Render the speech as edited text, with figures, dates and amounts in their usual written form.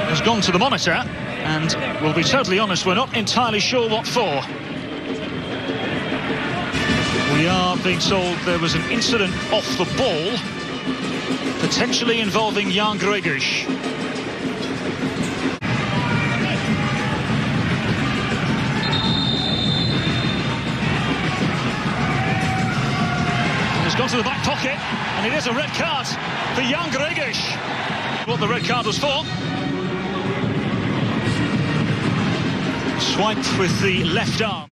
has gone to the monitor, and we'll be totally honest, we're not entirely sure what for. We are being told there was an incident off the ball, potentially involving Jan Gregus. It's gone to the back pocket, and it is a red card for Jan Gregus. What the red card was for. Swiped with the left arm.